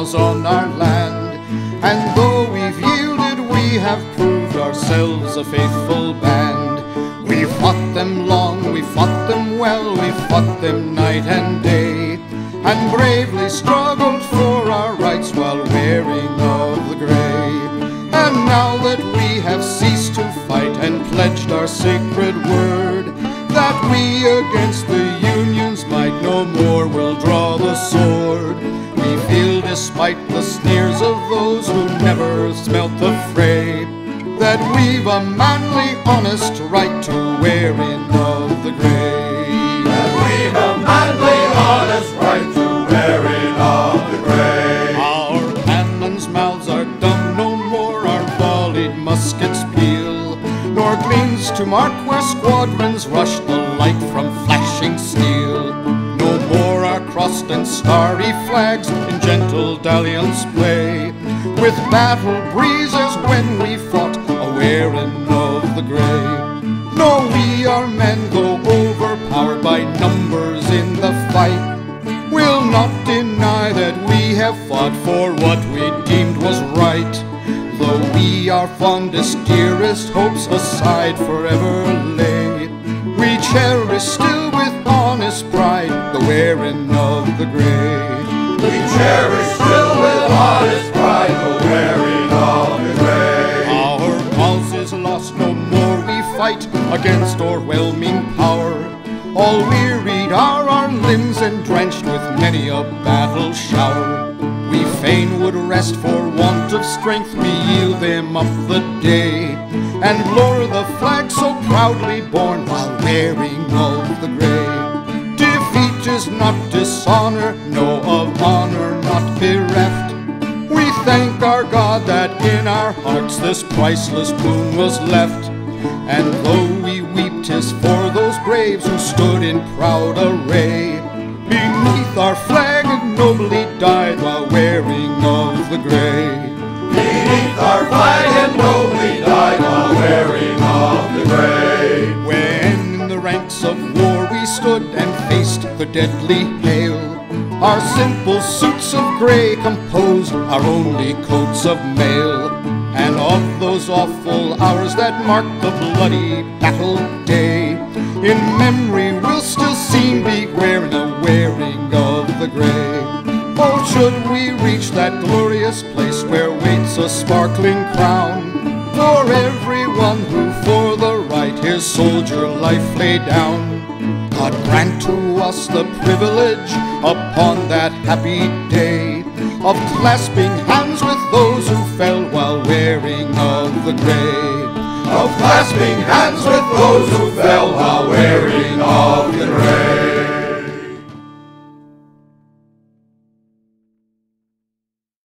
laws on our land. And though we've yielded, we have proved ourselves a faithful band. We fought them long, we fought them well, we fought them night and day, and bravely struggled for our rights while wearing of the grey. And now that we have ceased to fight and pledged our sacred word, that we against the Union's might no more will draw the sword, we feel, despite the sneers of those who never smelt the fray, that we've a manly, honest right to wearing of the grey. That we've a manly, honest right to wearing of the grey. Our cannons' mouths are dumb no more, our volleyed muskets peal, nor gleams to mark where squadrons rush the light from flashing steel. No more our crossed and starry flags in gentle dalliance play, with battle breezes when we fought a-wearing of the grey. No, we are men, though overpowered by numbers in the fight, will not deny that we have fought for what we deemed was right, though we our fondest, dearest hopes aside forever lay. We cherish still with honest pride the wearing of the grey. We cherish still with honest pride the wearing of the grey. Our cause is lost, no more we fight against o'erwhelming power. All wearied are our limbs and drenched with many a battle shower. We fain would rest for want of strength, we yield them up the day, and lower the flag so proudly borne while wearing of the grey. Defeat is not dishonor, no, of honor not bereft. We thank our God that in our hearts this priceless boon was left. And though we weep, 'tis for those braves who stood in proud array beneath our flag and nobly died while wearing of the grey. Beneath our flag and nobly died while wearing of the grey. When in the ranks of war we stood and faced the deadly hail, our simple suits of grey composed our only coats of mail. And of those awful hours that marked the bloody battle day, in memory will still seen be wearing a wearing of the grey. Oh, should we reach that glorious place where waits a sparkling crown for everyone who for the right his soldier life laid down, God grant to us the privilege upon that happy day of clasping hands with those who fell while wearing of the grey. Of clasping hands with those who fell while wearing